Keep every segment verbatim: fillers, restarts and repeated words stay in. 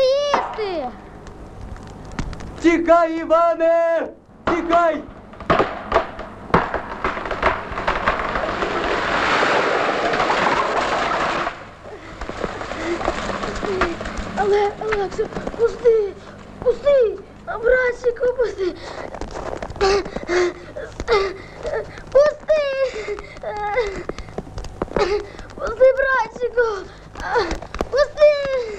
їсти! Тікай, Іване! Тікай! Але, Олексю, пусти! Пусти! Братчику, пусти! Пусти! Пусти, братчику! Пусти!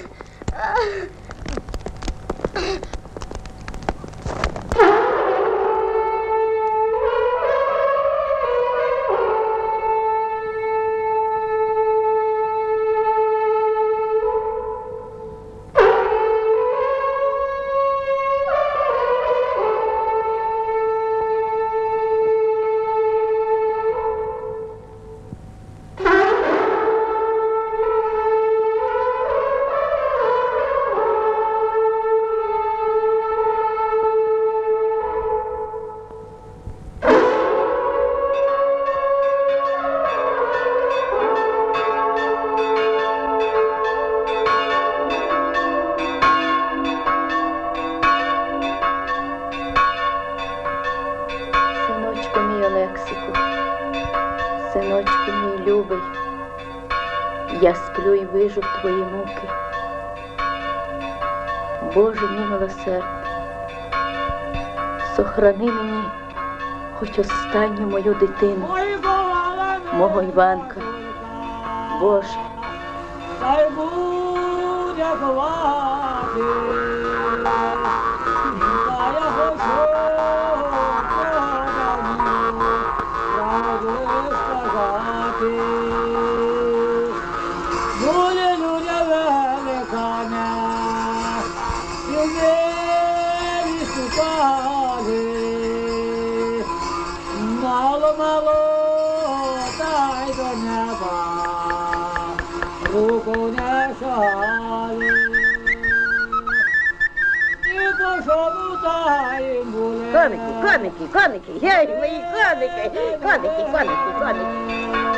Синочку мій любий, я сплю й вижу твої муки. Боже мій милосердний, сохрани мені хоч останню мою дитину, мого Іванка. Боже. Хай буде ховати, та я хочу правду сказати. Буде людя великаня, і в небі ступали, мало-мало та й до неба руку не шали. І по шому та їм були. Коники, коники, коники, гей, мої коники, коники, коники, коники.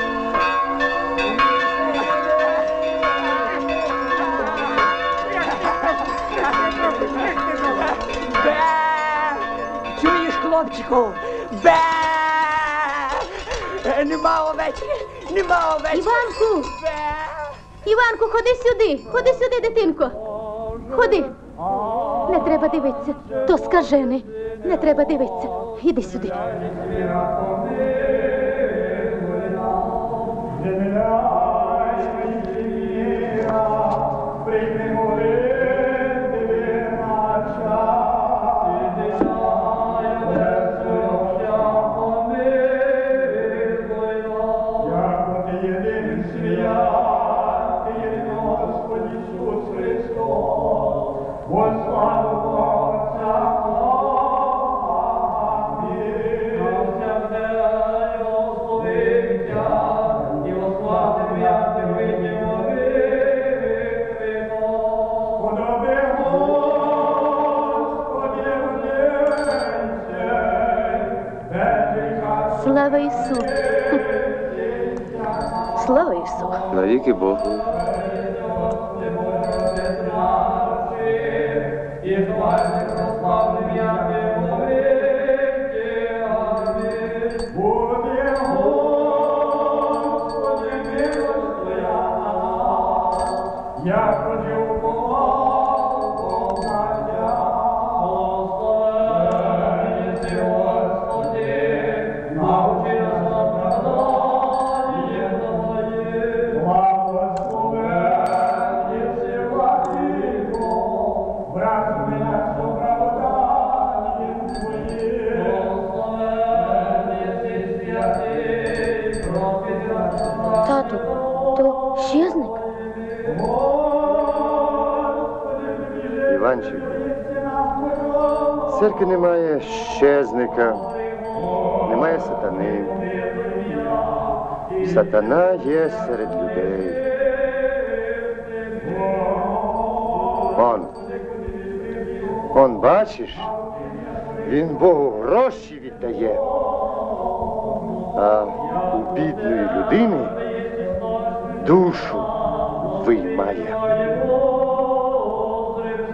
Бе! Чуєш, хлопчику? Бе! Нема овечки, нема овечки. Іванку! Бе! Іванку, ходи сюди, ходи сюди, дитинко. Ходи. Не треба дивитися, то скажений. Не треба дивитися. Іди сюди. Слава Ісу! Слава Ісу! Навіки Богу. Тату, то щезник? Іванчик, в церкві немає щезника, немає сатани. Сатана є серед людей. Он, он, бачиш, він Богу гроші віддає, а у бідної людини душу виймає.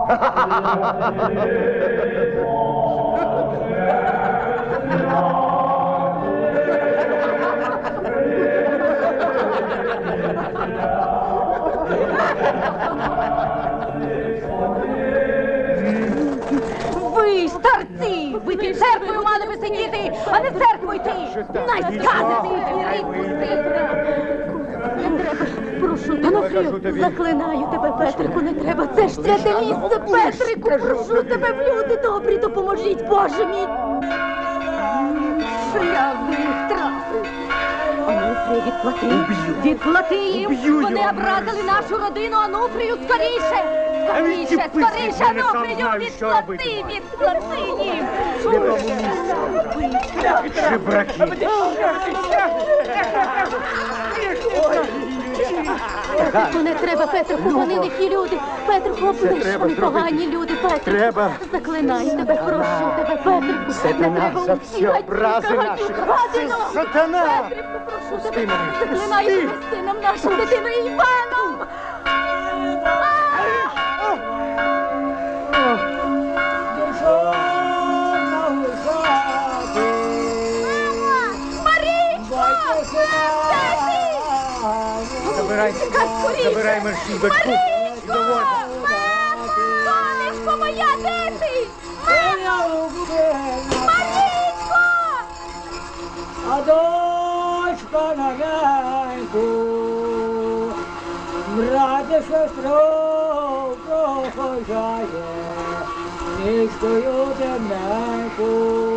Ви, старці! Ви під церквою мали би сидіти, а не церкву йти! Найсказаний звірить пустити! Не треба, прошу тебе, заклинаю тебе, Петрику, не треба. Це ж святе місце, Петрику, прошу тебе, в люди добрі, допоможіть, Боже мій! Шлях їх трафив! Онуфрію, відплати! Відплати їм! Вони образили нашу родину, Онуфрію, скоріше! Скоріше, скоріше, Онуфрію, відплати! Відплати їм! Жебраки! Петрику, не треба, Петрику, вони лихі люди. Петрику, облиш, вони погані люди, Петрику. Треба. Заклинаю тебе, прошу тебе, Петрику. Сатана за всі образи наші. Це сатана! Петрику, прошу тебе, заклинаю тебе з сином нашим, дитиною Іваном. Забирай, забирай мерщій дочку. Сонечко моя, де ти? Марічко! А дочка на неньку, браті сестру прохожає, низькою темненьку,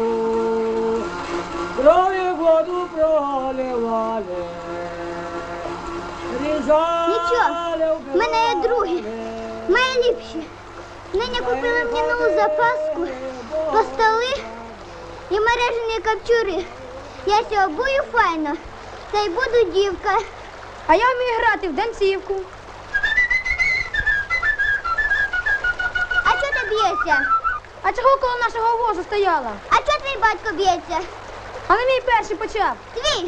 крові воду проливали. Нічого, в мене є другі, найліпші. Нині купили мені нову запаску, постоли і мережені капчури. Я ся обую файно, та й буду дівка. А я вмію грати в танцівку. А чого ти б'єшся? А чого коло нашого возу стояла? А чого твій батько б'ється? А не мій перший почав. Твій!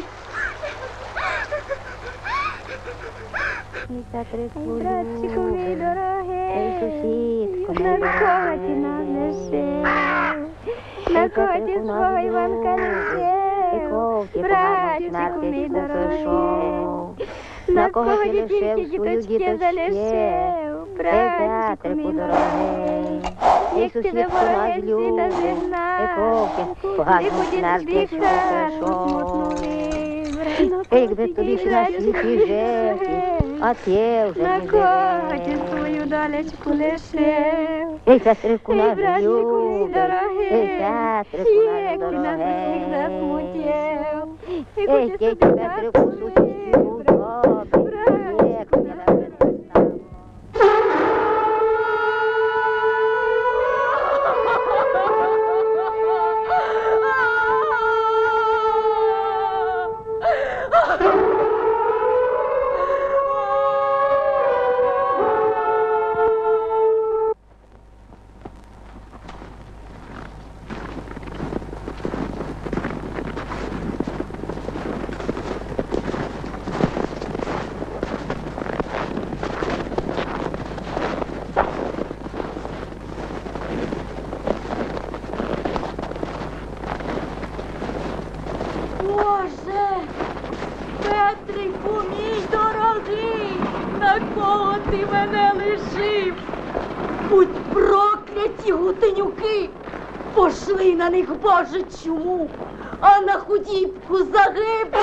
Братчику мій дорогий, на кого ти нас несеш? На кого ти свого Іванка несеш? Братчику мій дорогий, на кого ти тільки діточки залишив? Братчику мій дорогий, як тебе вороги світа зігнав, ти ходиш біха смутнули. Якби тобі ж на світі жити, а ти вже на не кого живеш. ти свою долечку лишив? Ей, сестрику Ей, наш братчику мій любий, дорогий, ей, сестрику як наш ти нас усіх дорогий. засмутив. Ей, Яку ти тільки собі сестрику сусідку добрий, як ти нас представив. Боже, Петрику, мій дорогий, на кого ти мене лишив? Будь прокляті гутенюки, пошли на них, Боже, чому, а на худібку загибли.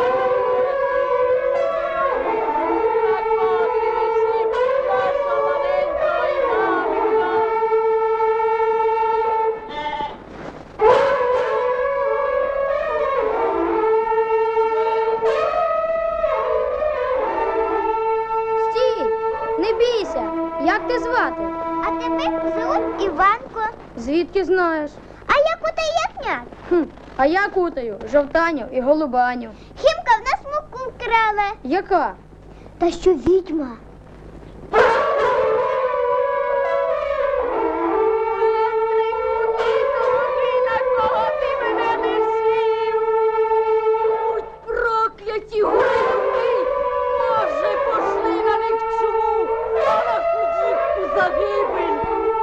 Не бійся, як ти звати? А тебе звуть Іванко. Звідки знаєш? А я кутаю ягнят. Хм, а я кутаю жовтаню і голубаню. Хімка в нас муку вкрала. Яка? Та що відьма? Прокляті губи! Боже, пошли на них чому, а на худібку загибель!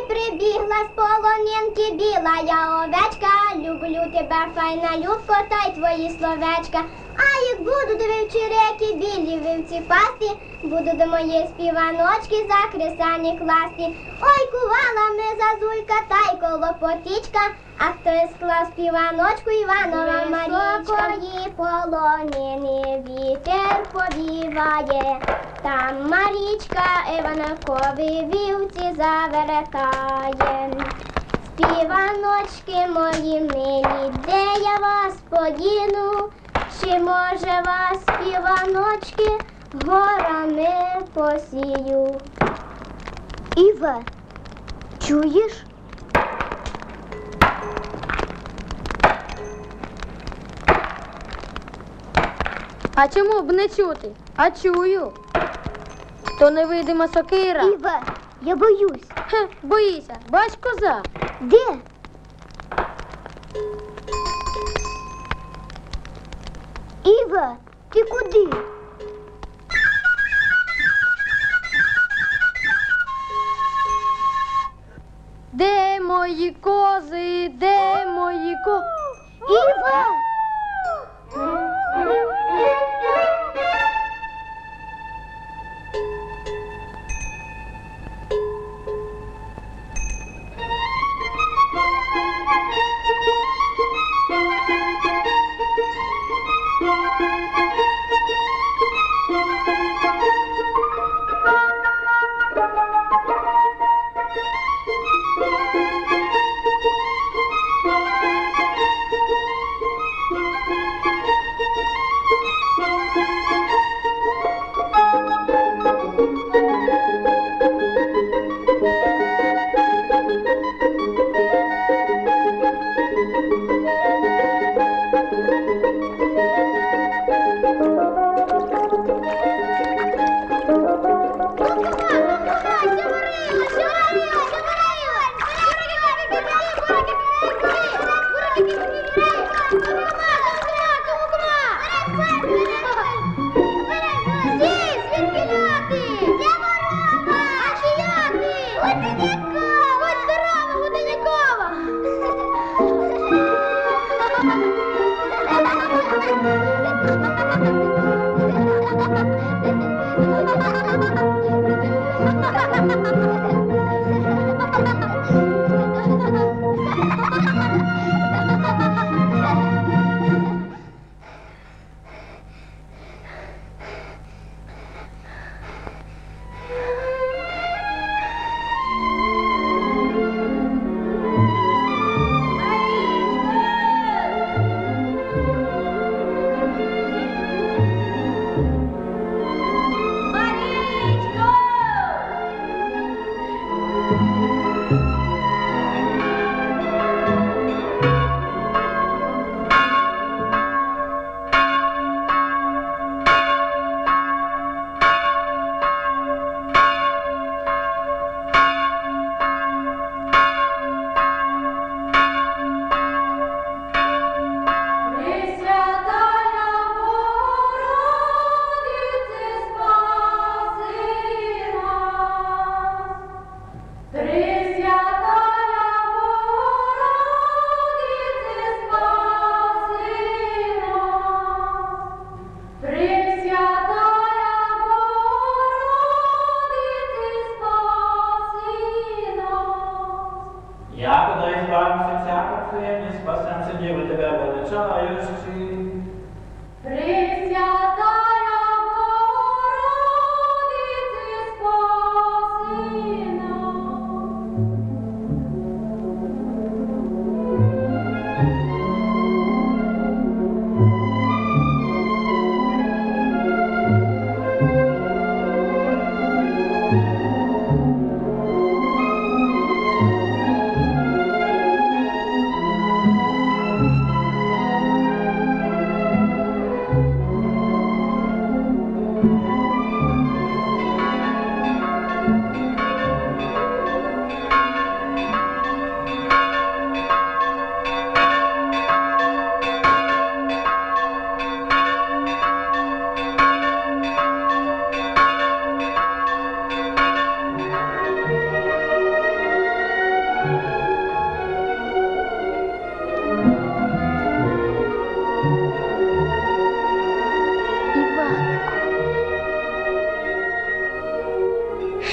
прибігла з полонинки біла я овечка, люблю тебе, файна любко, та й твої словечка. А як буду до вівчі реки білі вівці пасти, буду до моєї співаночки за кресані класти. Ой, кувала ми зазулька та й колопотичка, а хто склав співаночку Іванова Марічка. Високої полонини вітер повіває, там Марічка Іванкові вівці завертає. Співаночки мої милі, де я вас подіну? Чи може вас, співаночки, горами посію? Іве, чуєш? А чому б не чути? А чую. То невидима сокира. Іве, я боюсь. Хе, боїся, бач коза. Де? Іве, ти куди? Де мої кози? Де мої ко... Іве!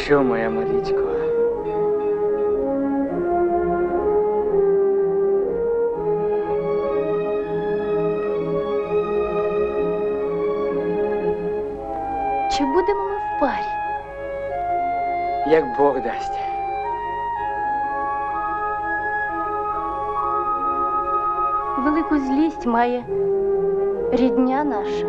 Що, моя Марічко? Чи будемо ми в парі? Як Бог дасть. Велику злість має рідня наша.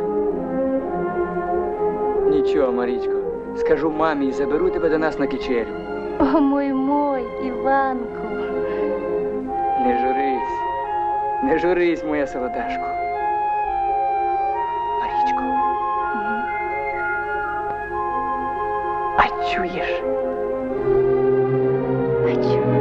Нічого, Марічко. Скажу мамі і заберу тебе до нас на кичерю. О, мой мой, Іванку. Не журись. Не журись, моя солодашко. Марічко. А чуєш? А чому?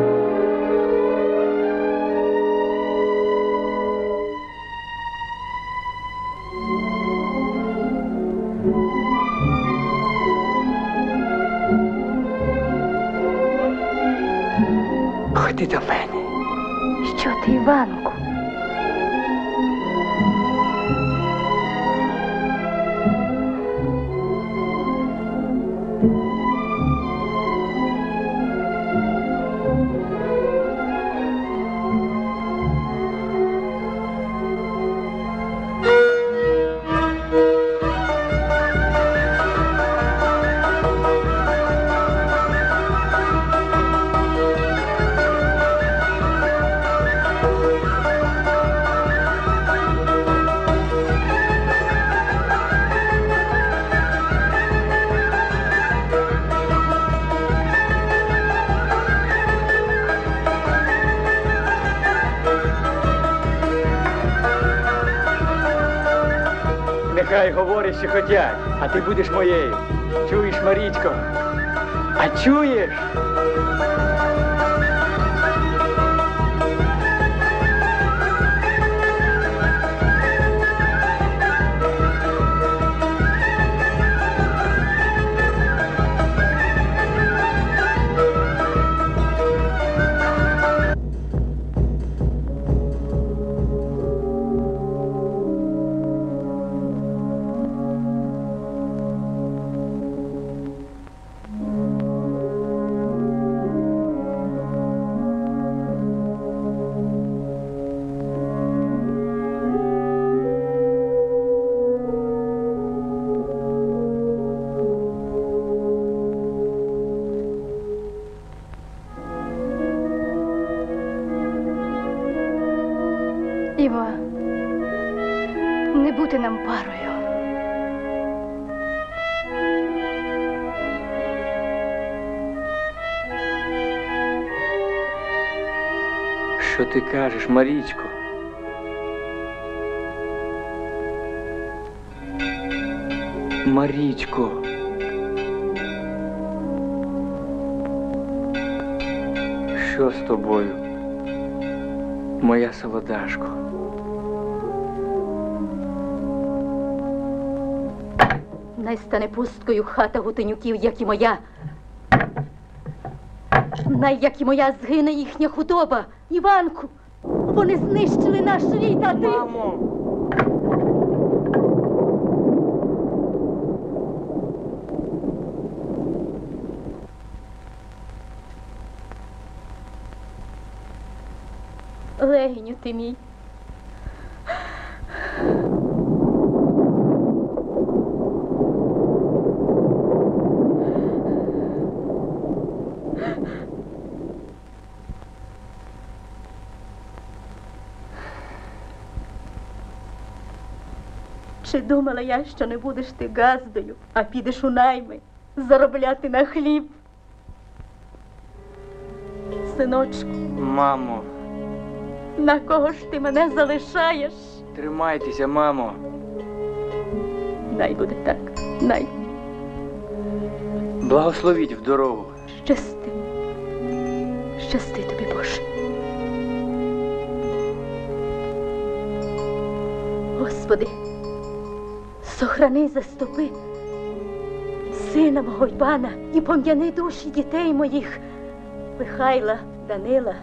Ходи до мене. Що ти, Іванку? Нехай говорять, що хотять, а ти будеш моєю. Чуєш, Марічко? А чуєш? Іва, не бути нам парою. Що ти кажеш, Марічко? Марічко. Що з тобою, моя солодашко? Най стане пусткою хата Гутенюків, як і моя. Най, як і моя, згине їхня худоба. Іванку, вони знищили наш рід, а ти... Мамо! Легеню ти мій. Чи думала я, що не будеш ти газдою, а підеш у найми заробляти на хліб? Синочку, Мамо, на кого ж ти мене залишаєш? тримайтеся, мамо. Най буде так, най. Благословіть в дорогу. Щасти. Щасти тобі, Боже. Господи, сохрани, заступи сина мого й пана і пом'яни душі дітей моїх Михайла, Данила,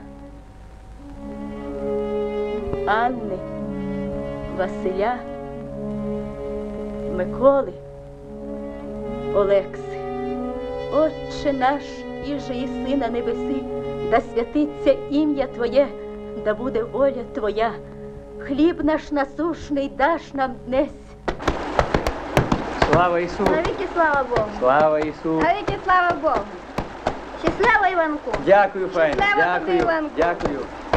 Анни, Василя, Миколи, Олекси. Отче наш, іже єси на небесі, да святиться ім'я Твоє, да буде воля Твоя. Хліб наш насушний даш нам днесь. Слава Ісу! Навіки слава Богу. Слава Ісу! Навіки слава Богу. Щасливо, Іванку. Дякую, файно. Щасливо тобі, Дякую. Іванку. Дякую.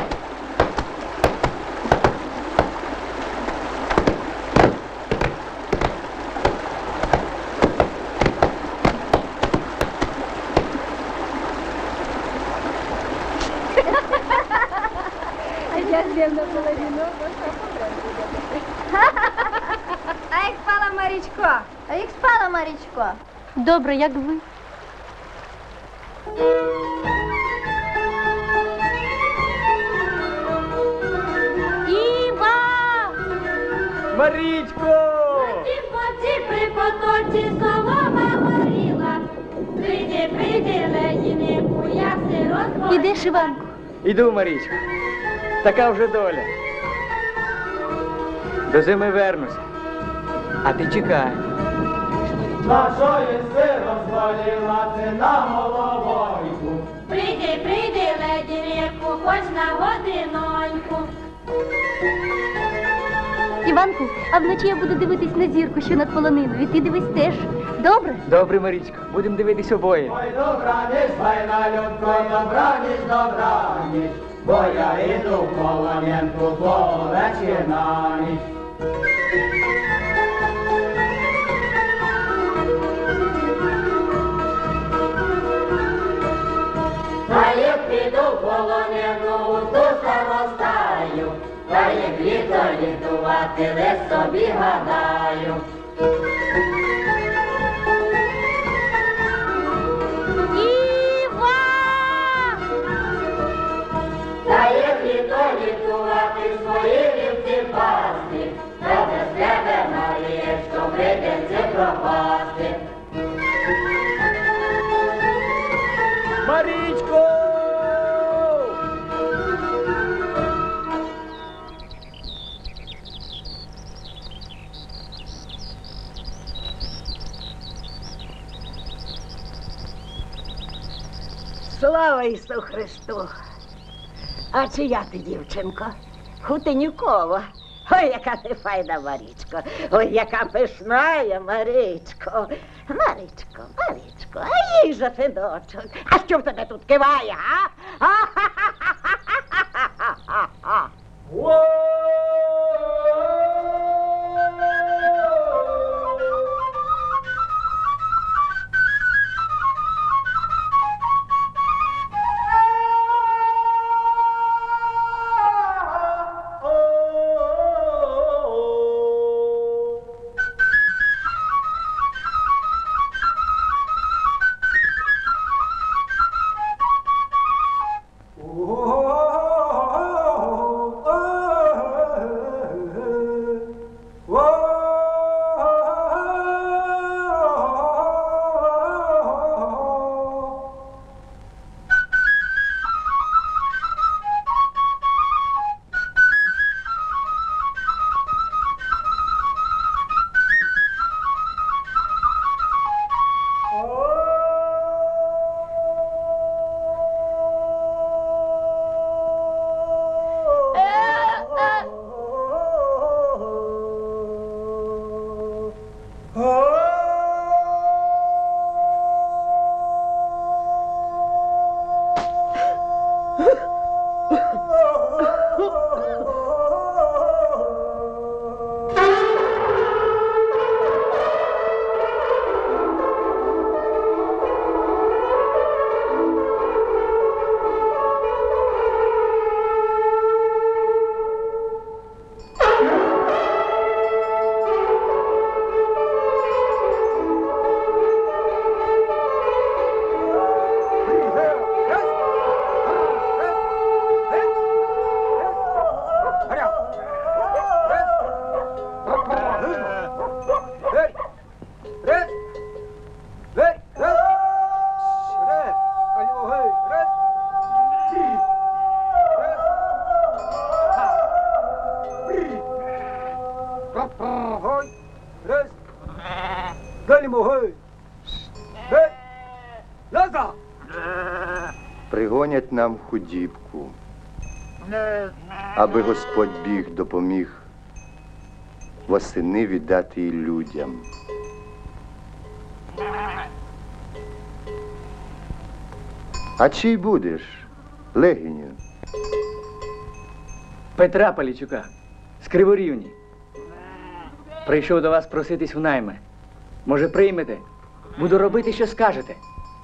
А як спала Марічко? А як спала Марічко? Добре, як ви? Іва! Марічко! Поці при потоці солома горіла, прийди, прийди, ледінику, як ти розбор. Ідеш, Іванку? Іду, Марічко. Така вже доля. До зими вернуся. А ти чекай. Нашої си розвалила ти на головойку. Прийди, прийди, ледінику, хоч на годиноньку. Іванку, а вночі я буду дивитись на зірку, що над полониною. І ти дивись теж. Добре? Добре, Марічко, будемо дивитись обоє. Ой, добра ніч, файна людко, добра ніч, добра ніч. Бо я іду в полонянку по вечір на ніч. А як піду в полонину, то старостаю, та як літо літувати, лиш собі гадаю. Іва! Та як літо літувати, свої вівці пасти, та без тебе, Марієчко, прийдеться пропасти. Марічко! Слава Ісу Христу! А чия ти, дівчинко? Хутенюкова. Ой, яка ти файна, Марічко. Ой, яка пишная, Марічко. Марічко, Марічко, а їй же синочок. А що в тебе тут киває, а? А-ха-ха-ха-ха-ха-ха-ха. Далі могой. Гей! Пригонять нам худібку, аби Господь біг допоміг восени віддати її людям. А чий будеш, Легіню? Петра Полічука з Криворівні. Прийшов до вас проситись в найми. Може, приймете? Буду робити, що скажете.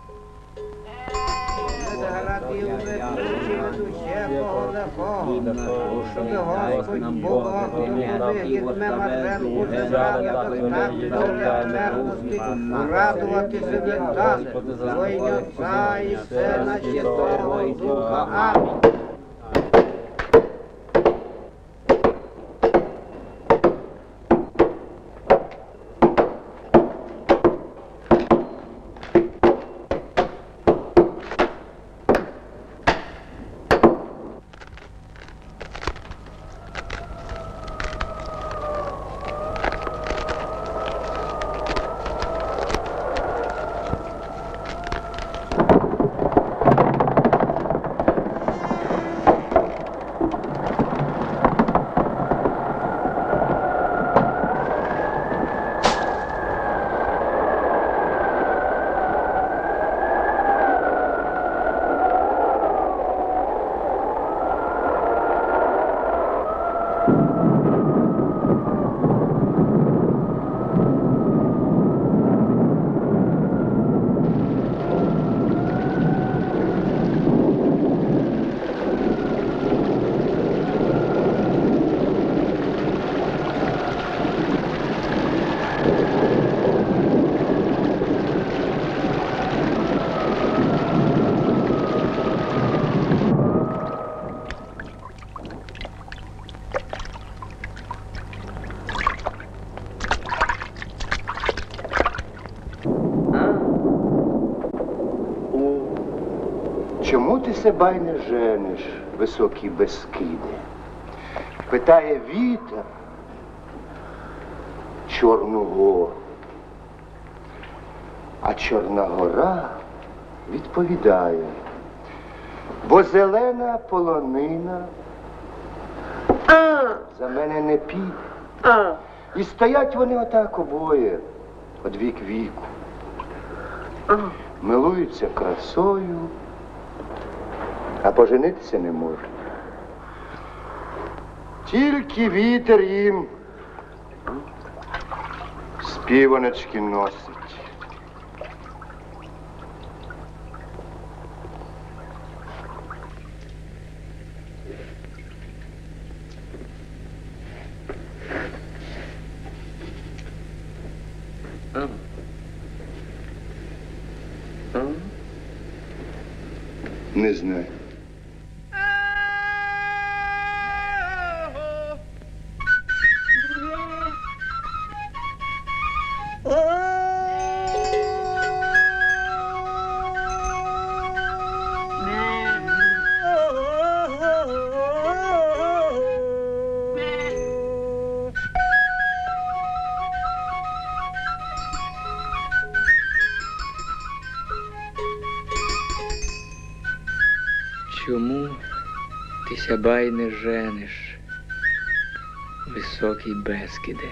Щоб Господь Бог відме Маренку так доля смертності, радуватися він дасть, во ім'я Отця і Сина Святого Духа. Амінь. Чому ти себе й не жениш, високі Бескиди? Питає вітер Чорну гору. А Чорна гора відповідає, бо зелена полонина за мене не піде. І стоять вони отак обоє, од вік віку. Милуються красою, а поженитися не можуть. Тільки вітер їм співаночки носить. Не знаю. Чому ти сяба й не жениш, високий Бескиде?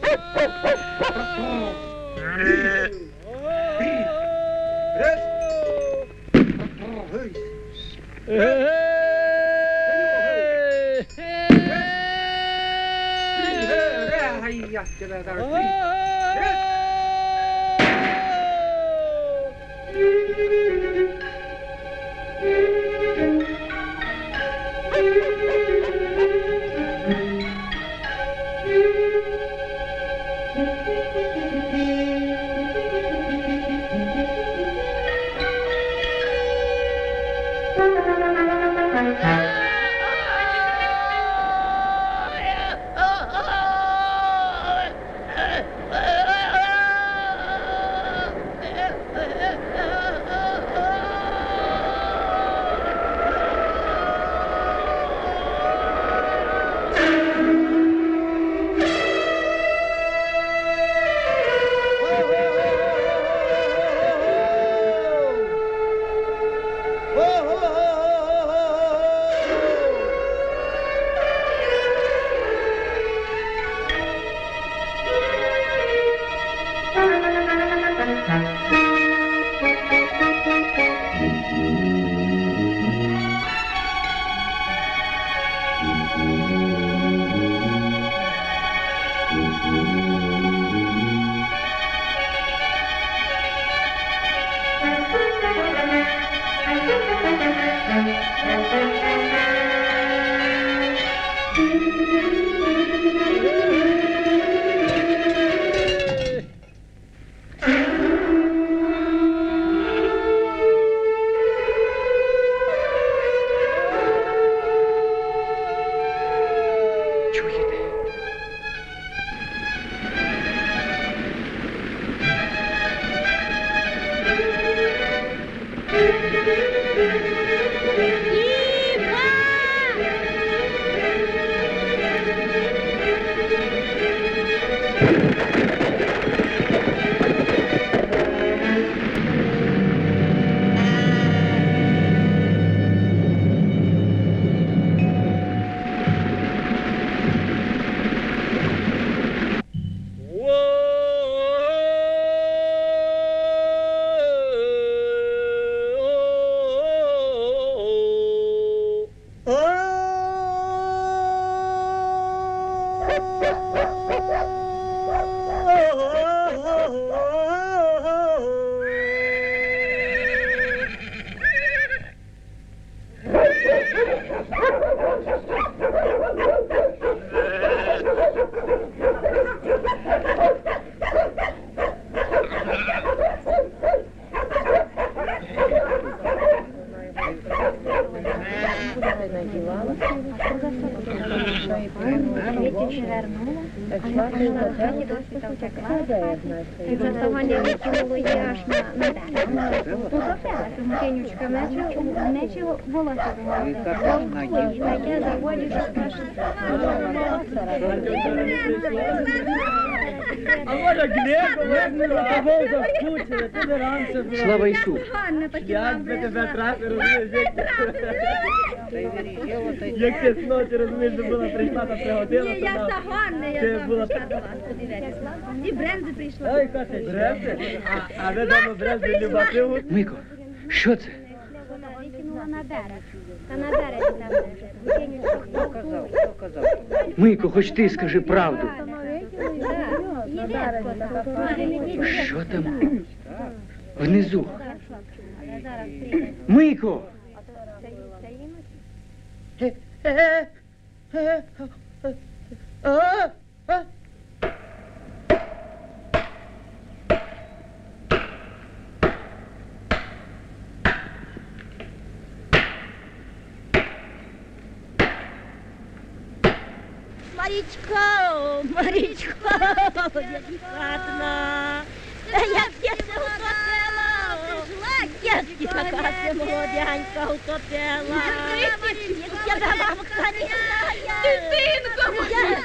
Кенючка, наче волосся було. Таке заводиш, А може Глеб, ми за тобою заскучили, ти не раніше була. Слава Ісу! Як би тебе трапи, розумієш, як як ти з ночі, розумієш, що була прийшла та пригодила, то нам... Загонна, я знову прийшла до вас подивитися. І брензи прийшла. Ой, Катя, брензи? А ви дома брензи любите? Мико, що це? Вона викинула на берег. Та на березі там лежить. Кенючка, хто казав? Хто казав? Мико, хоч ти скажи правду. Так. Що там? Внизу. Мико! Марічко, Марічко, я дівчатна, як я це утопила, як я така це молодянька утопила. Я дала Оксані знає. Дитинко моя.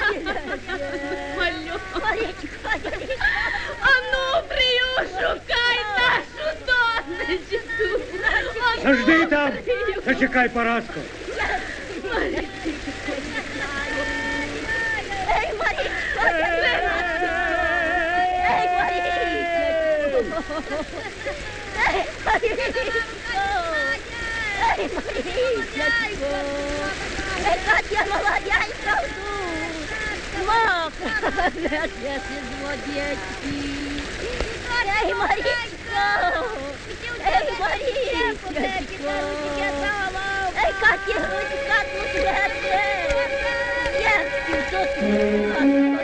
Марічко, а ну, Прию, шукай нашу донечку. Завжди там! Зачекай, Параско! Ей, Марічко, Ей, Марічко! Яка ти молодянька тут! Молодець, злодєчки! Ей, Марічко! Ей, Марічко! Ей, Каті, Руська, тут лете! Як ти тут?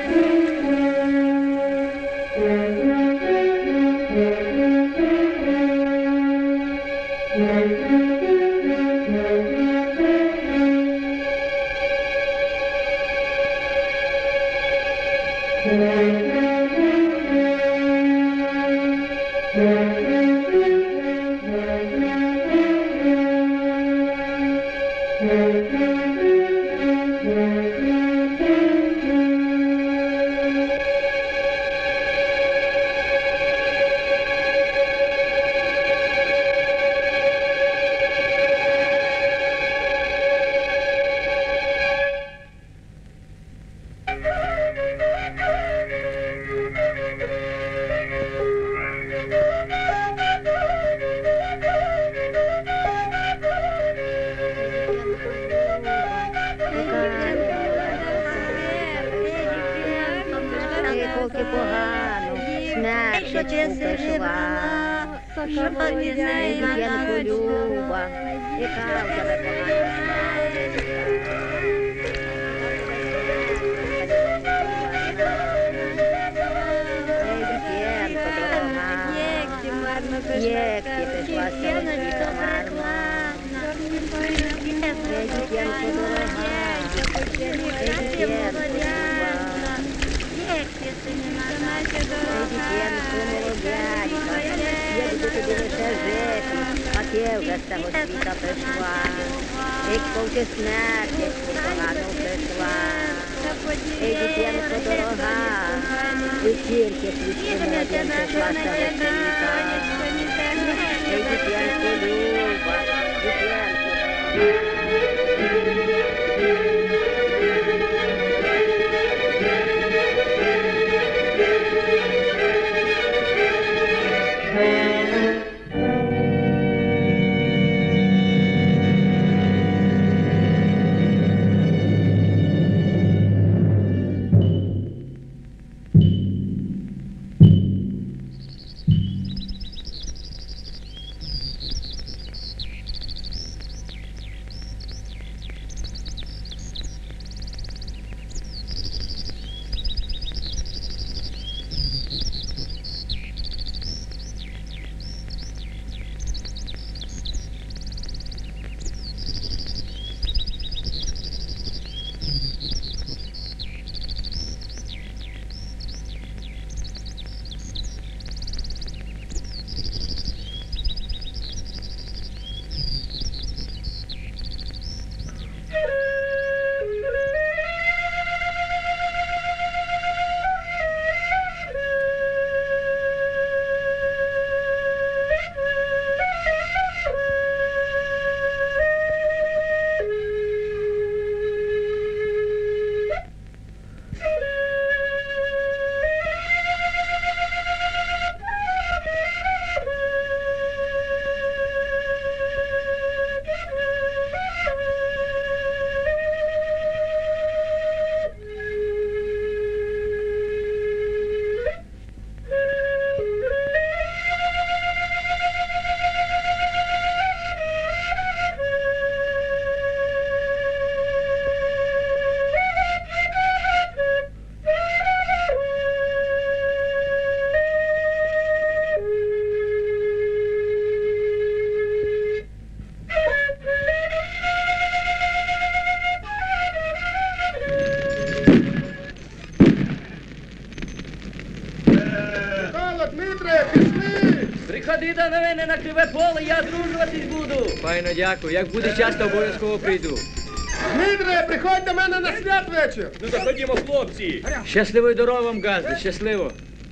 Приходи до мене на криве поле, я дружуватись буду. Файно, дякую. Як буде час, то обов'язково прийду. Дмитре, приходь до мене на святвечір. Ну заходімо, хлопці. Щасливої дороги вам, Газди, щасливо.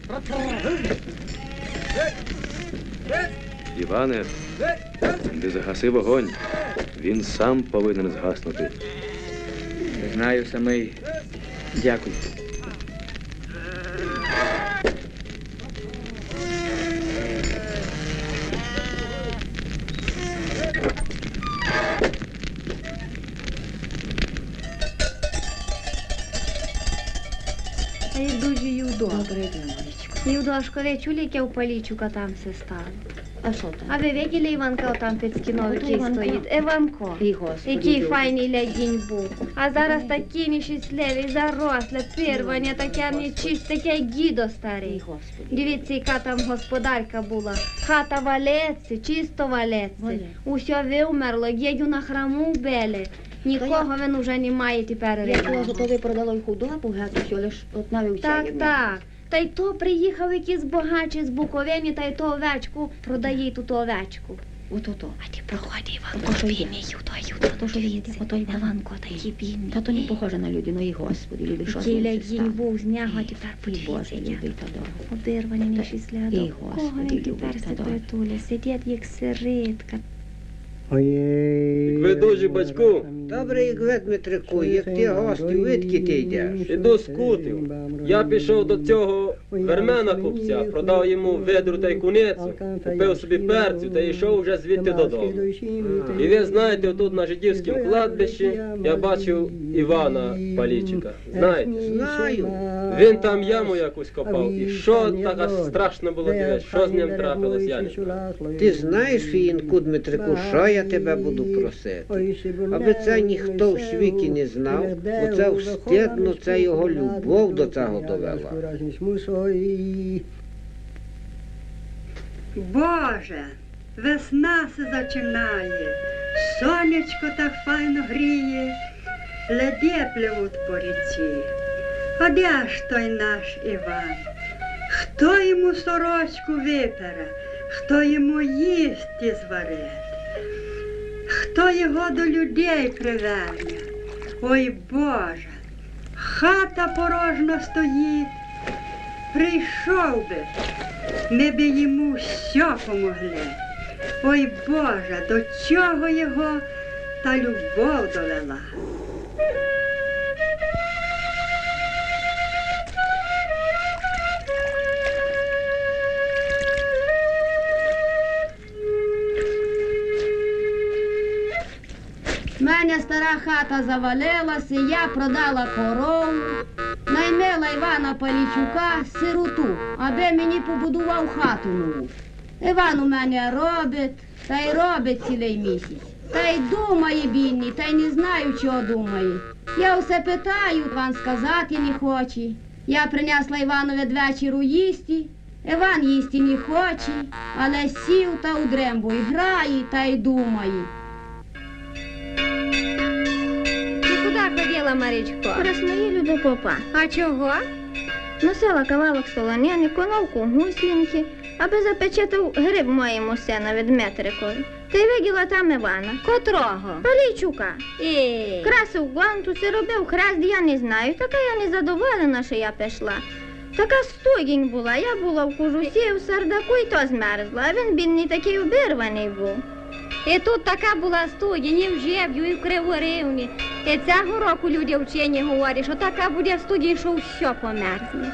Іване, не загаси вогонь. Він сам повинен згаснути. Знаю самий. Дякую. Та й дуже Юдо. Добре, Юдошко, ви чули, яке у Палічука там все стало? А що там? А ви виділи Іванка там під скіною, який Іванко? стоїть? Іванко. І Господи, Який Люби. файний лядінь був. А зараз такий нещасливий, заросле, пирвання, таке нечисте, таке гідо старий. Дивіться, яка там господарка була. Хата валеться, чисто валеться. Усьо вимерло, дідю на храму били. Нікого він уже не має тепер. Я чула, що то ви продали худобу, геть, що лиш от навівся. Так, так. Та й то приїхав якийсь багачий з Буковини, та й то овечку продає ту овечку. Ото-то. А ти проходи, Іванко, То, що є. бідний, Юдо, Юдо. То, що є, ото й Іванко, такий бідний. Та то не похоже на людину, і Господи, люди, що з Який ним лядінь стало? був з нього, а тепер І Боже, подивіться. любий та дорого. Обірваний нещасливо. І Кого Господи, він тепер любий та се дорого. притуля? Сидять як сиритка. Ведужі батьку, Добре, Ігве Дмитрику, як ти гостю, видки ти йдеш? іду з кутів. Я пішов до цього вермена купця, продав йому ведру та й куницю, купив собі перцю та йшов вже звідти додому. І ви знаєте, тут на жидівському кладбищі я бачив Івана Палічика. Знаєте? Знаю. Він там яму якусь копав. І що така страшно було дивитися, що з ним трапилось, я не знаю. Ти знаєш, Фіїнку Дмитрику, що я тебе буду просити? Аби це ніхто в світі не знав, бо це встидно, це його любов до цього довела. Боже, весна се зачинає, сонечко так файно гріє, леді пливуть по ріці. А де ж той наш Іван? Хто йому сорочку випере, хто йому їсти зварить? Хто його до людей приверне? Ой, Боже, хата порожна стоїть. Прийшов би, ми би йому все помогли. Ой, Боже, до чого його та любов довела? Мене стара хата завалилася, я продала корову, наймила Івана Палічука, сироту, аби мені побудував хату нову. Іван у мене робить, та й робить цілий місяць. Та й думає бідний, та й не знаю, чого думає. Я все питаю, Іван сказати не хоче. Я принесла Іванові двечіру їсти, Іван їсти не хоче, але сів та у дрембу і грає, та й думає. Куди ходила, Марічко? Красноїлю до попа. А чого? Носила кавалок солонини, коновку гуслінки, аби запечати гриб моєму сина від Дмитрикові. Ти виділа там Івана. Котрого? Палійчука. І... Красив гвантуси, робив хрест, я не знаю. Така я не задоволена, що я пішла. Така студінь була, я була в кожусі, в сардаку і то змерзла, а він, бідний, такий обірваний був. І тут така була студінь, і в Жеб'ю, і в Криворівні. І цього року люди вчені говорять, що така буде студінь, що все померзне.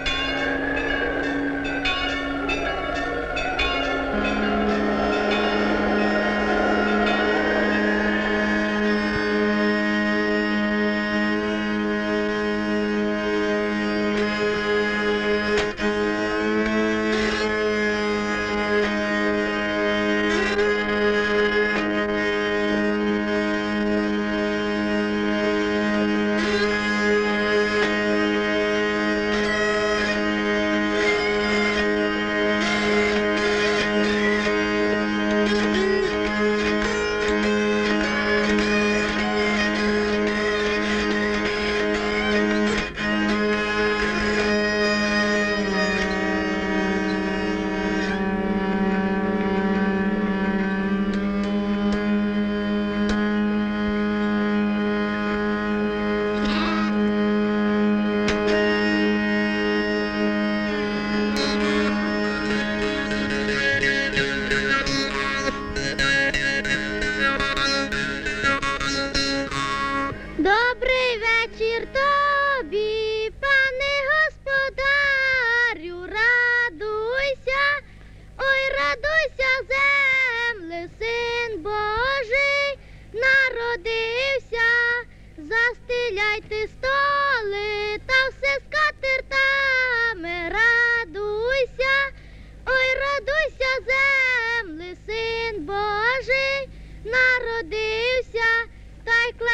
Добрий вечір тобі, пане господарю, радуйся, ой, радуйся, земле, син Божий народився, застеляйте столи та все скатерть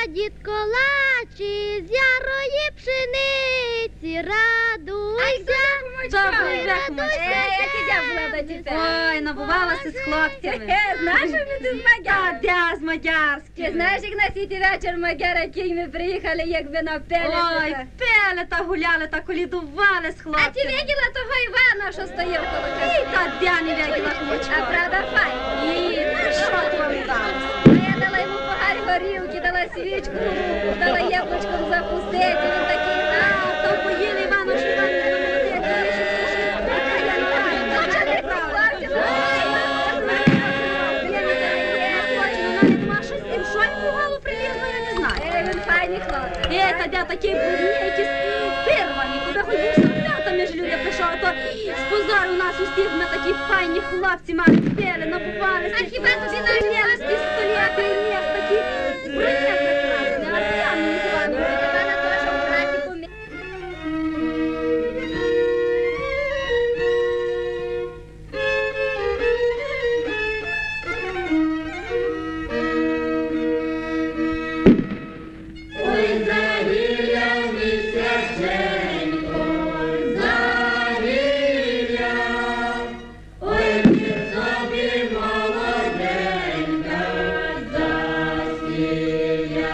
дід колачі, з ярої пшениці, радуйся. Добрий Ой, вечір, радуйся, Е, як і я була до дітей. Ой, набувалася з хлопцями. Е, знаєш, що ми з Мадяр? Де з Мадярськими? Ти знаєш, як на світі вечір Мадяр, який ми приїхали, якби на пелі. Ой, пели та гуляли, та колідували з хлопцями. А ти виділа того Івана, що стояв коло каси? Ні, та де не виділа хлопця. А правда, фай? Ні, ну що ти вам сталося? А я дала йому погар горілки, дала свічку в руку, дала яблучком запустити, він такий, а, то поїли Івану, що Іван не Е, та де такі брудні, якісь пирвані, куди хоч був солдата між люди пішов, то з позору у нас усіх ми такі файні хлопці мали пели, набувалися. А хіба тобі нав'єли з пістолети і ніс такі збройне прекрасне, а я мені з вами буде, мене теж в хаті помі... Молоденька засія.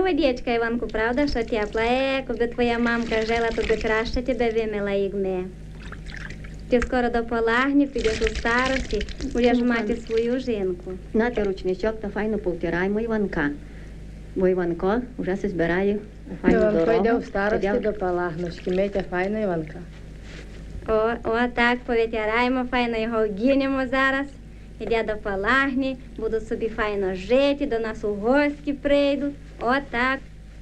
водичка, Іванку, правда, що тепла? Е, коли твоя мамка жила, то би краще тебе вимила, як ми. Ти скоро до Полагнів, підеш у старості, будеш мати свою жінку. Нате ручничок та файно повтираємо Іванка. Бо Іванко вже се збирає у файну дорогу. Іванко йде в старості до Палагночки, Митя файно, Іванка. О, о, так, повитяраємо, файно його вгінемо зараз. Іде до Палагні, будуть собі файно жити, до нас у гості прийдуть. О, так.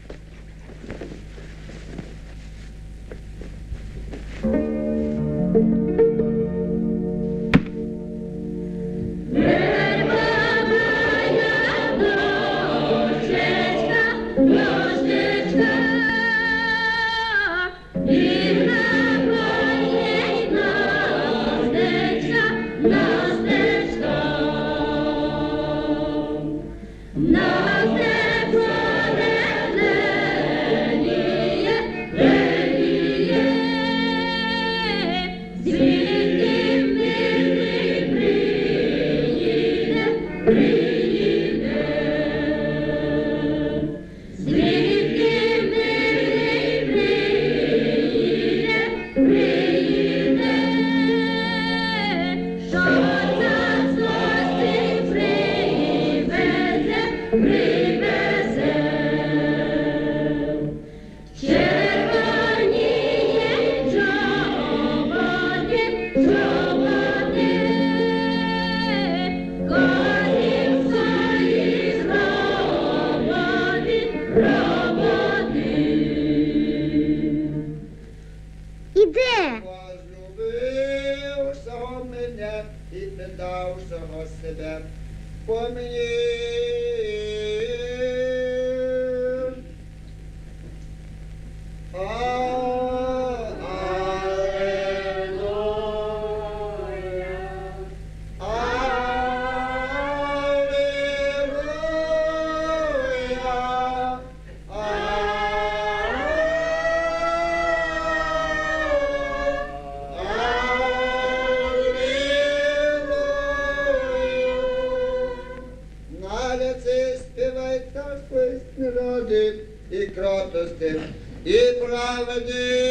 Іде. Возлюбив самого мене і піддав самого себе. Помилуй. Народи і кротости, і правди.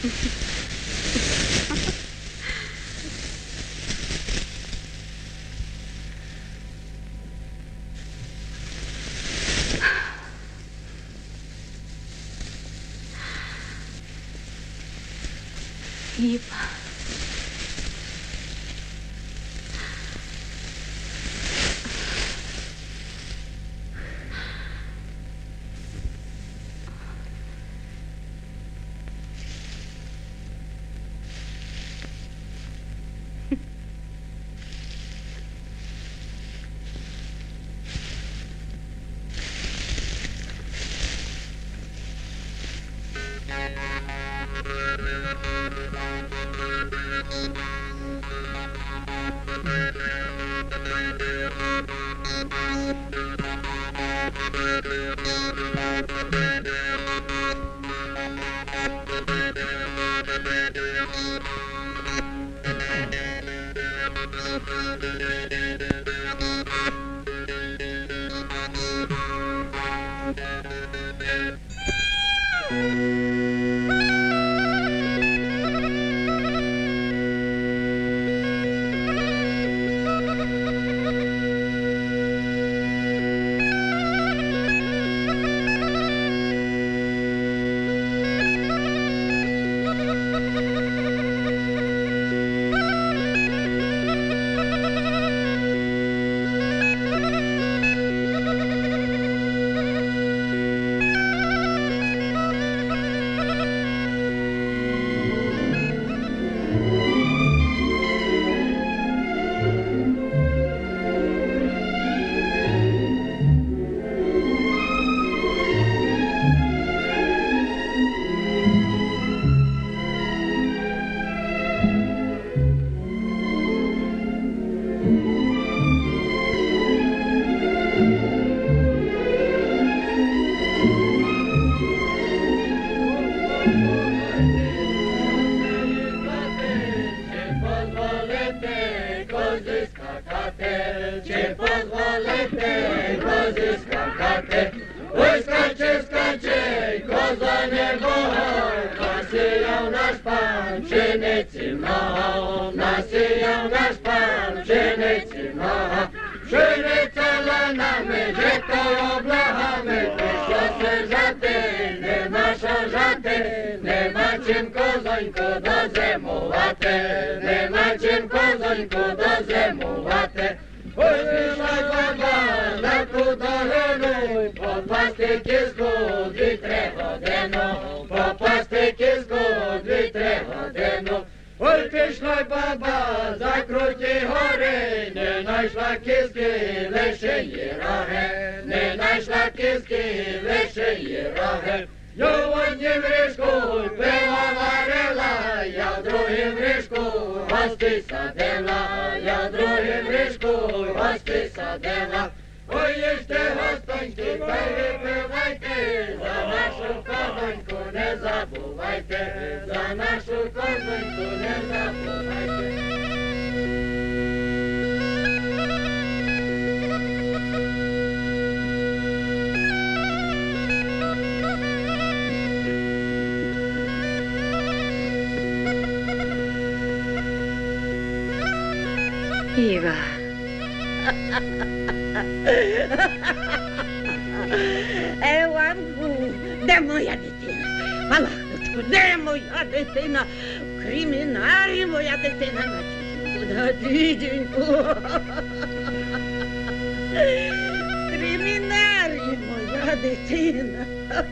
Іва. Іва. Еванку, де моя дитина? Палахночку, де моя дитина? В кримінарі моя дитина на дідіньку, на дідіньку. В кримінарі моя дитина.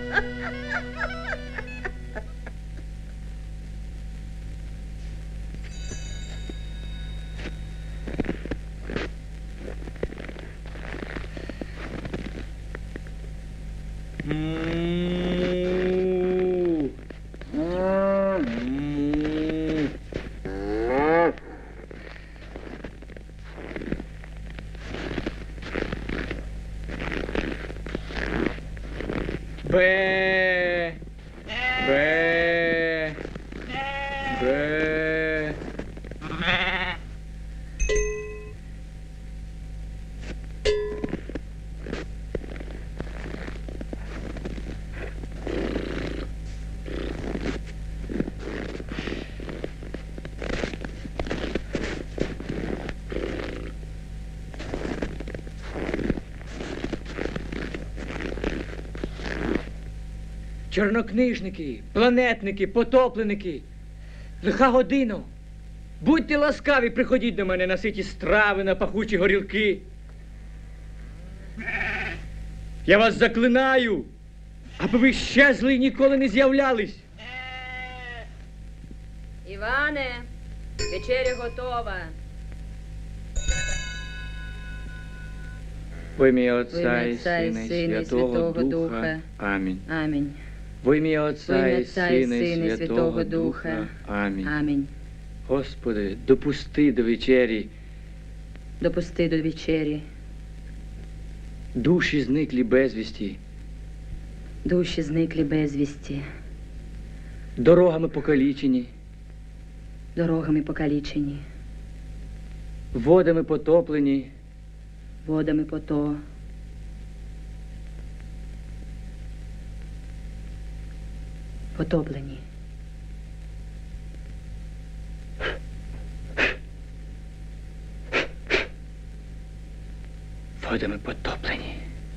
Бе. Бе. Бе. Чорнокнижники, планетники, потопленики. Лиха година. Будьте ласкаві, приходіть до мене на ситі страви, на пахучі горілки. Я вас заклинаю, аби ви щезли і ніколи не з'являлись. Іване, вечеря готова. Во ім'я Во Отця ім'я і Отця і Сина і Сина і Святого Святого Духа. Духа. Амінь. Амінь. Во ім'я Во Отця ім'я і Отця і Сина Сина і і Святого Святого Духа. Духа. Амінь. Амінь. Господи, допусти до вечері Допусти до вечері душі зниклі безвісті, душі зниклі безвісті, дорогами покалічені, дорогами покалічені, водами потоплені, водами пото, потоплені. водами потоплені.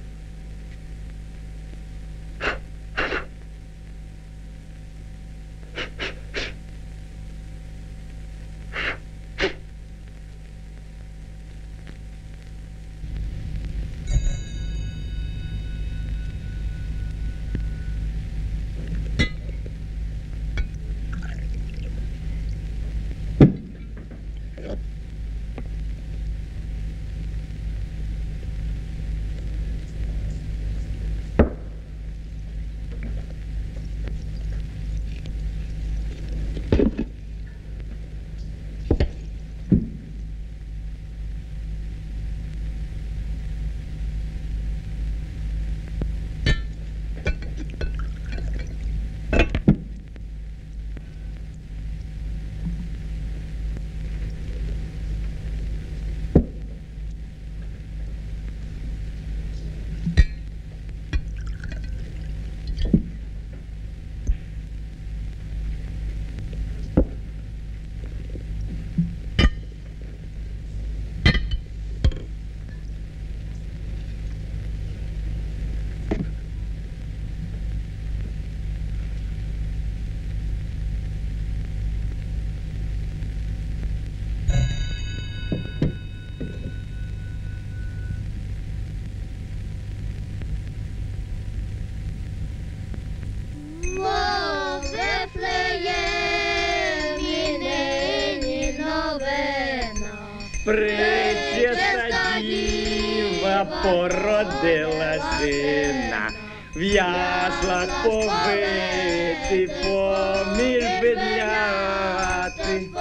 Пречиста діва породила сина, в яслах повити поміж бедляти.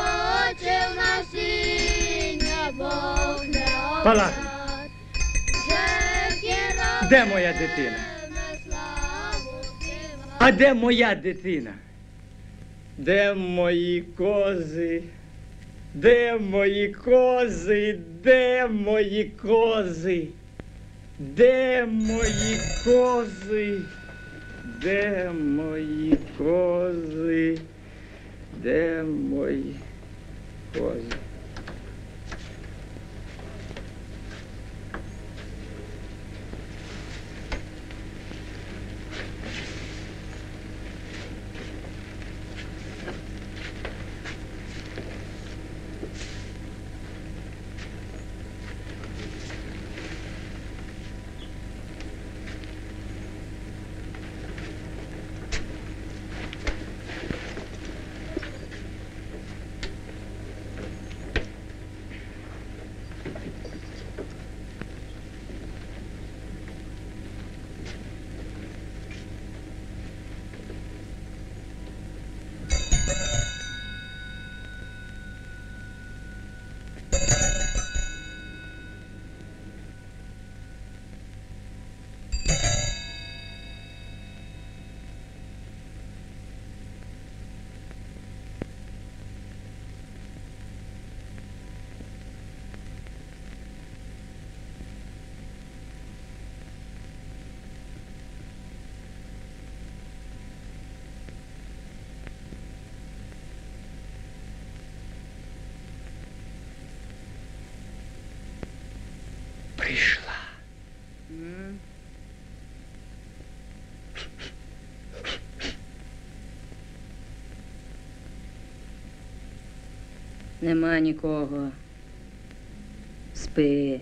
Палах, де моя дитина? А де моя дитина? Де мої кози? Де мої кози? Де мої кози? Де мої кози? Де мої кози? Де мої кози? Прийшла. Нема нікого. Спи.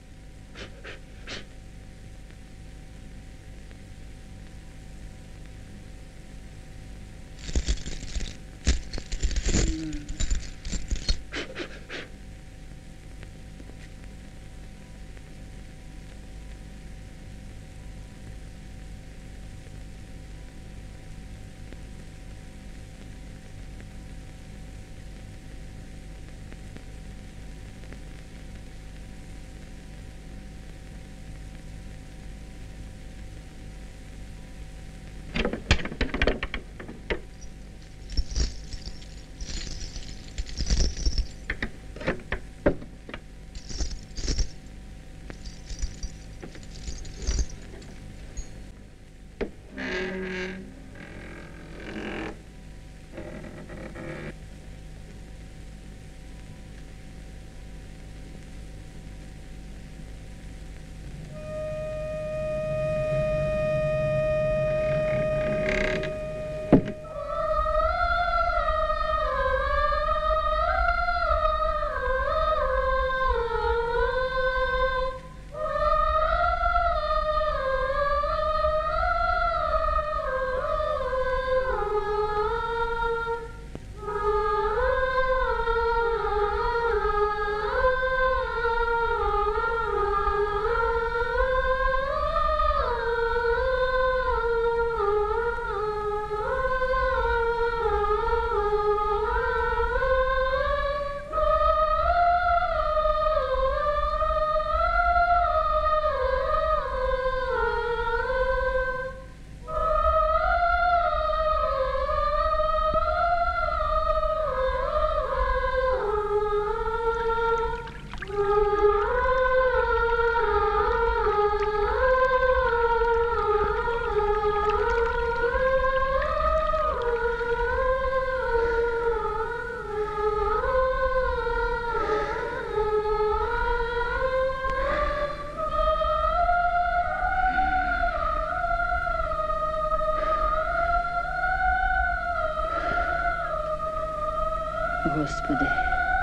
Господи,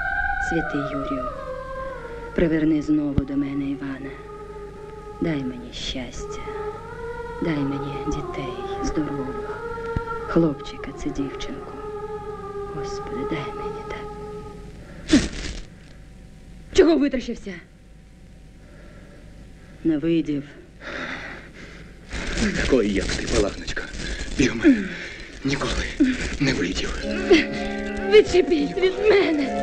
святий Юрію, приверни знову до мене Івана. Дай мені щастя, дай мені дітей здорових, хлопчика чи дівчинку. Господи, дай мені так. Чого витріщився? Не видів. Такої, як ти, Палахночка, і в мене ніколи не видів. Відчепіть від мене.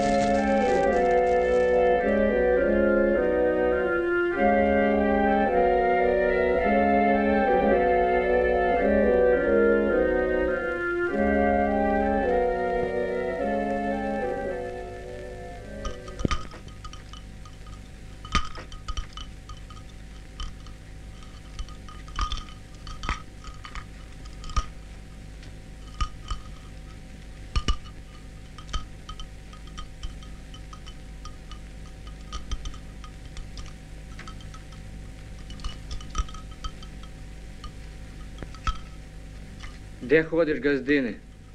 Де ходиш, газдине?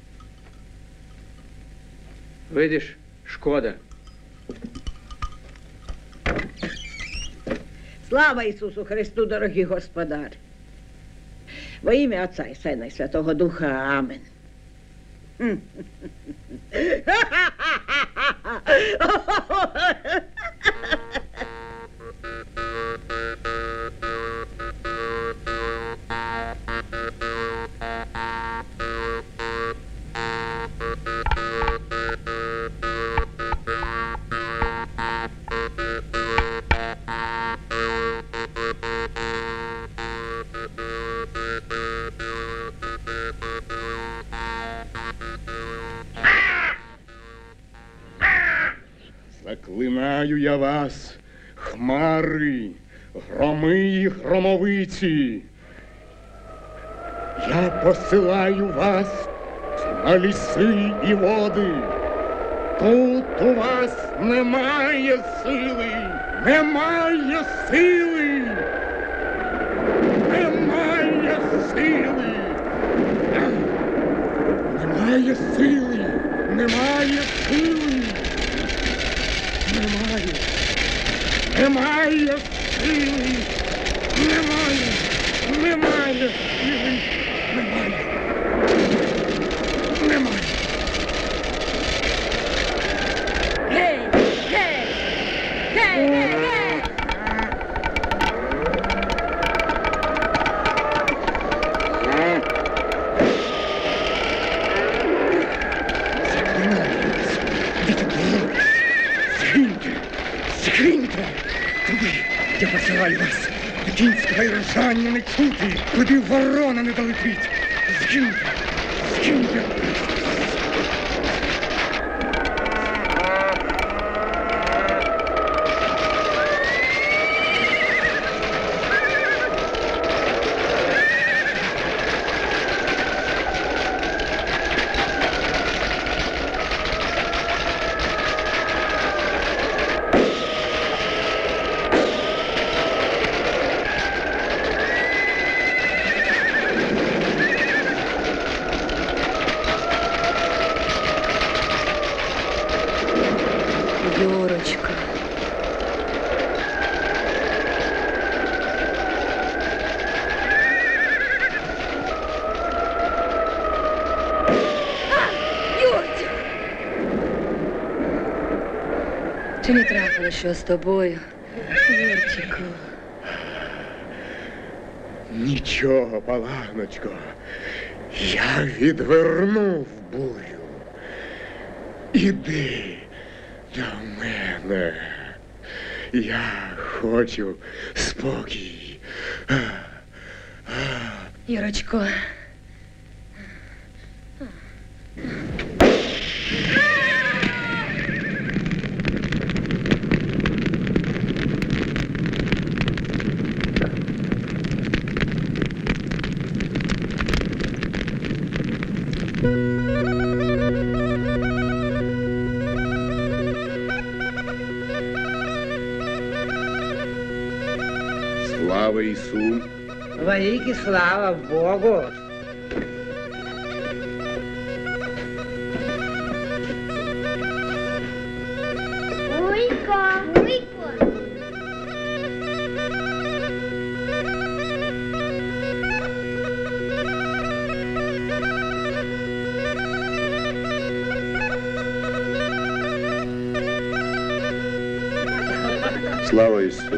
Видиш, шкода. Слава Ісусу Христу, дорогі господарі! Во ім'я Отця і Сина і Святого Духа. Амін. Заклинаю я вас, хмари, громи і громовиці. Я посилаю вас на ліси і води. Тут у вас немає сили, немає сили, немає сили, немає сили, немає сили. Немає. Немає сили. Немає. Немає сили. Немає. Немає. Гей! Гей! Гей! Гей! Гей! Скриньте! Туди, я посилаю вас. Кінського й ржання не чути, куди ворона не долетить. Скиньте! Скиньте! Юрочка. Юрчик! Чи не трапило що з тобою, Юрчику? Нічого, Палагночко. Я відвернув бурю. Іди до мене. Я хочу спокій. Юрочко. Слава Ісу! Великі слава Богу! Уйка, уйка. Слава Ісу!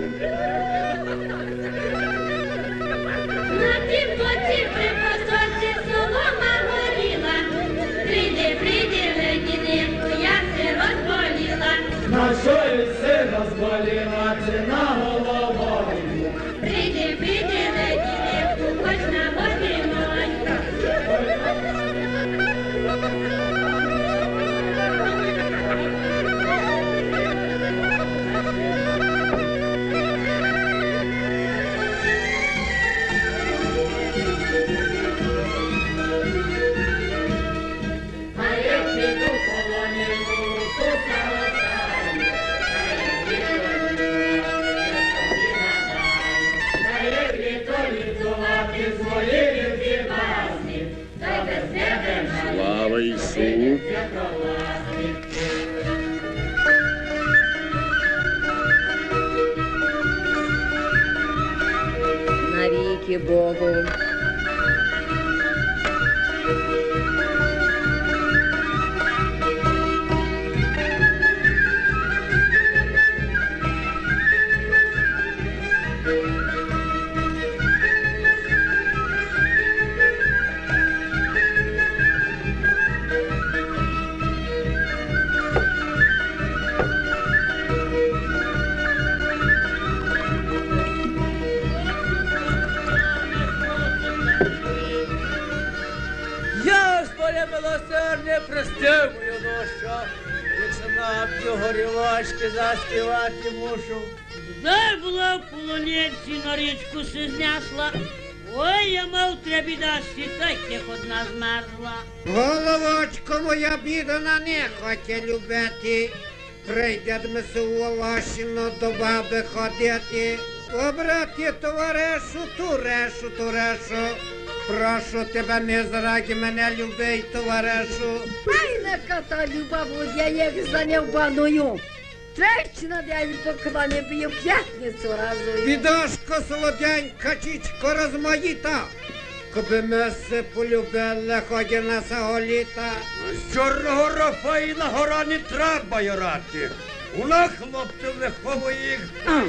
На тім боці при посольці солома горіла. Прийди, прийди, ледінку, я си розболіла. На що й си розболіла, чи на головою? Прийди, прийди, ледінку, хоч на водинонька. Слава Ісу! Навіки Богу. Я, Господи милосердне, прости мою душу, якщо навтю горілочки заспівати мушу. Дай була в полонці на річку си знесла. Ой, я мав требі дасті, так як одна змерзла. Головочко моя бідна, не хоче любити. Прийде ми се у Волошино до баби ходити. Обрати товаришу, турешу, турешу. Прошу тебе, не зраді мене, любий товаришу. Ай, нека та люба буде, як за невбаною. тричі на день поклоні б'ю, п'ятницю разую. Бідашко солодянька, чічко розмаїта, коби ми се полюбили ході на сього літа. З Чорного Рафаїна гора не треба ярати. Уна, хлопці, виховує їх.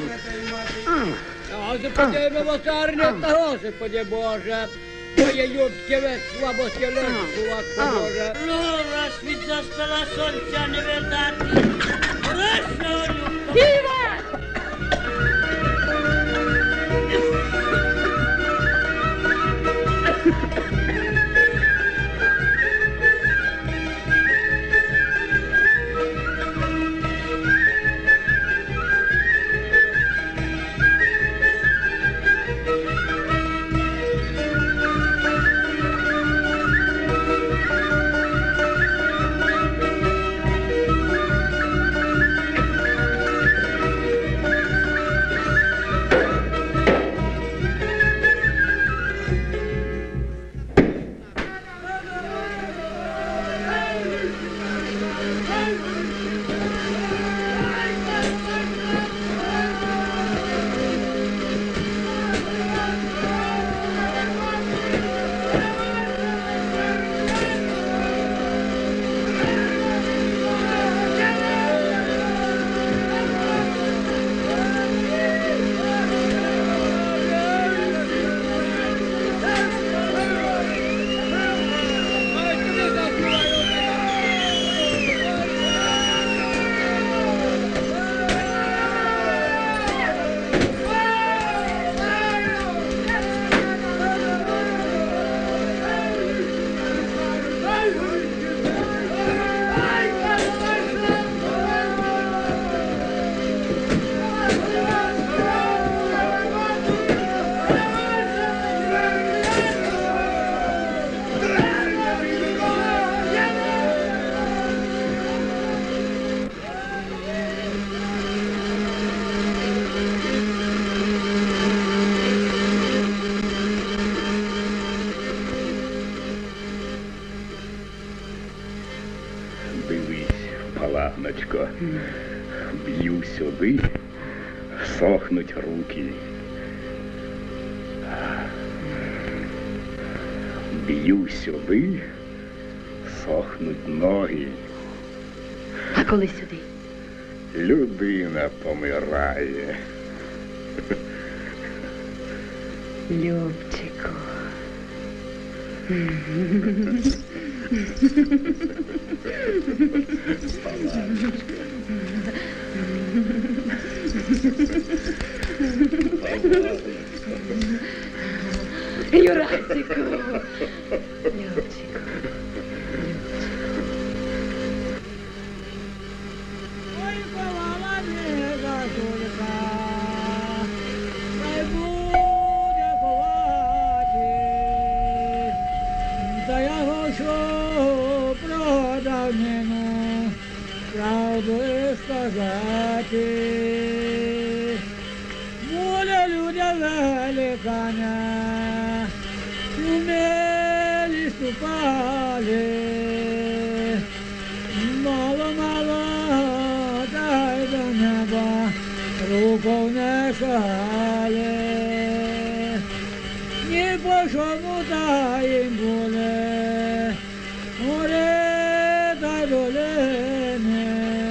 Господи, милосердя, та Господи Боже, Твоє любське весло, бо тілечку Боже. Ну, раз від застала сонця не видати, раз Іван! Палагночко, б'ю сюди, сохнуть руки. Б'ю сюди, сохнуть ноги. А коли сюди? Людина помирає. Любчику. Юрасику. Любчику. Ой, ховала не зажурка, хай буде ховати, та я хочу про давнину правду сказати. Воля людя великаня, умелі ступали, мало-мало дай до неба, руку не шагали. Ні по чому та їм буде, море та долини,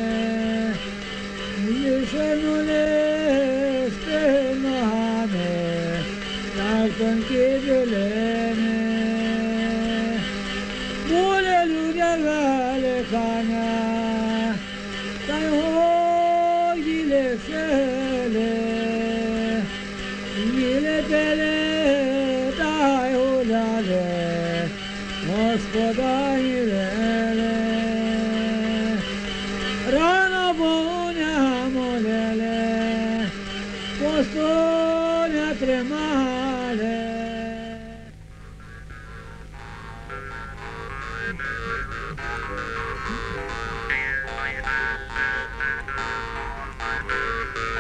лише нули з ногами, як тонкі білини. Воля людя великаня, та й годі лишили, їли пили та й гуляли, Господа вірили. Рано Богуня молили, постоня тримали.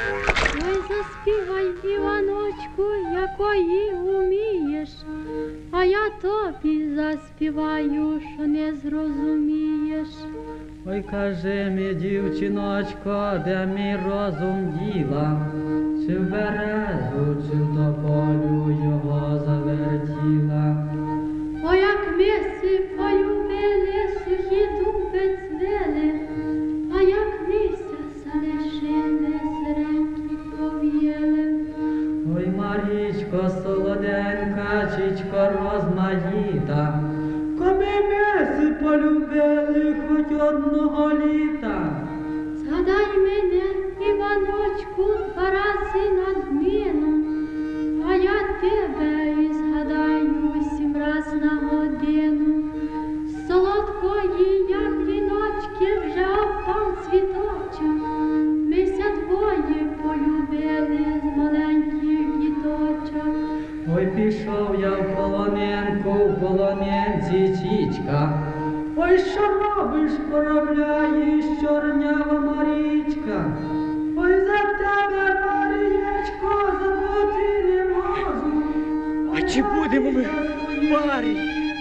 Ой, заспівай, Іваночку, якої умієш, А я тобі заспіваю, що не зрозумієш. Ой, кажи мені, дівчиночко, де мій розум діла, чи в березу, чи в тополю його завертіла. Ой, як ми си полюбили, сухі дуби цвели, а як листя залишили, сиренькі пов'єли. Ой, Марічко, солоденька, чічко розмаїта, коби ми си полюбили хоч одного літа. Згадай мене, Іваночку, два рази на днину, а я тебе і згадаю сім раз на годину. З солодкої ябліночки вже впав цвіточок, мися двоє полюбили з маленьких діточок. Ой, пішов я в полоненку, в полоненці чічка. Ой, що робиш, поробляєш, чорнява Марічка? Ой, за тебе, Марієчко, забути не можу. А чи будемо ми парі?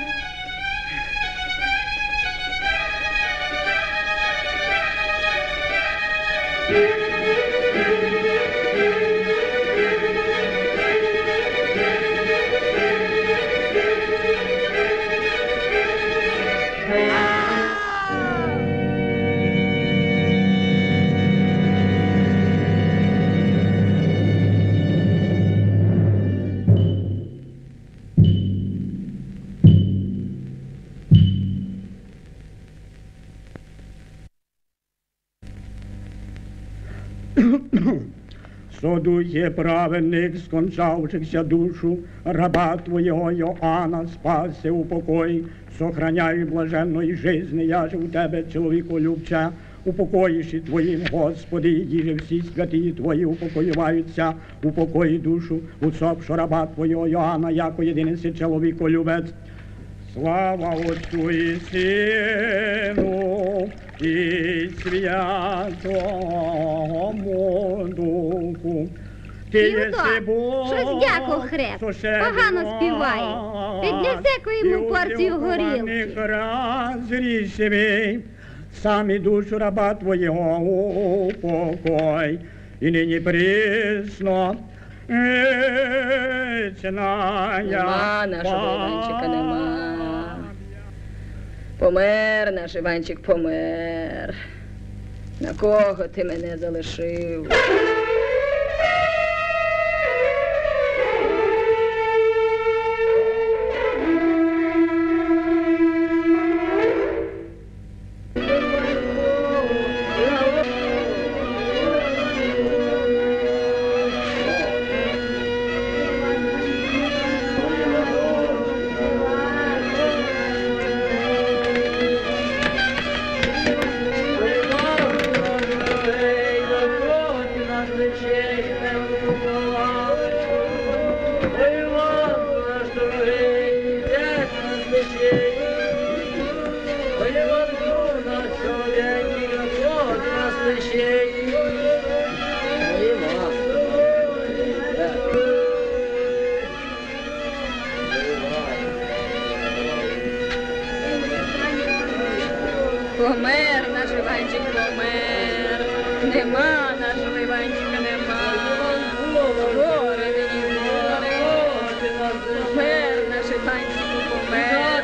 Содує праведник, скончавшихся душу, раба Твоєго Йоанна, спаси у покої, сохраняй блаженної жизни, я же у Тебе, чоловіко любче, упокоїши Твоїм, Господи, їже всі святі Твої упокоюваються, упокої душу, усопшу раба Твоєго Йоанна, яко єдиний си чоловіко любець. Слава Отцю і Сину, і Святому Духу. Ти єси Бог, щось дяко хрест, погано співає. Піднесе-ко йому порцію горілки. Разрішивий, самі душу раба Твоєго упокой, і нині присно, вічна Нема нашого Іванчика, нема. Помер наш Іванчик, помер. На кого ти мене залишив? Помер наш Іванчик, помер. Нема нашого Іванчика, нема. Горе мені, горе. Помер наш Іванчик, помер.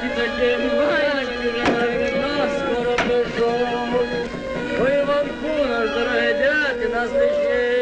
Скоро прийшов. Ой, Іванку наш, дорогий дядь, нас лишив.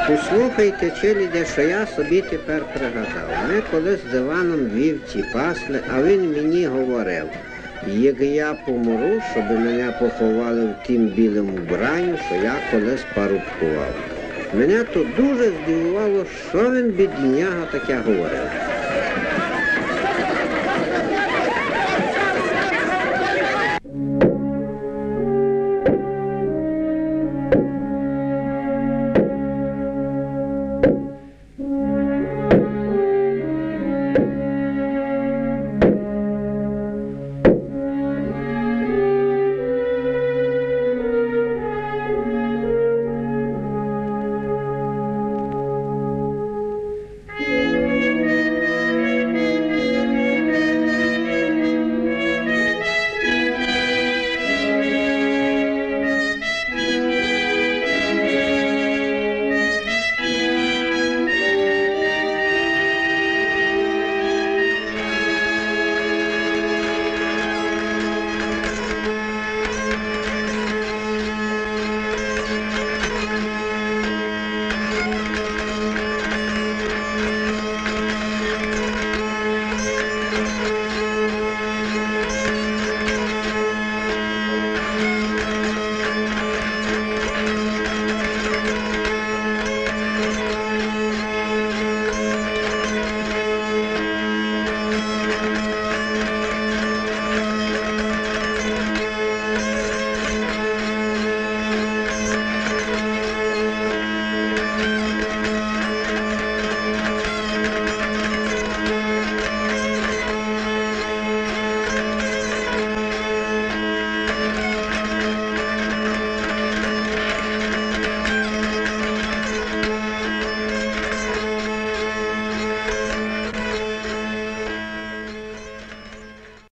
Послухайте, челядя, що я собі тепер пригадав. Ми колись з Іваном вівці пасли, а він мені говорив, як я помру, щоб мене поховали в тім білому вбранню, що я колись парубкував. Мене то дуже здивувало, що він, бідняга, таке говорив.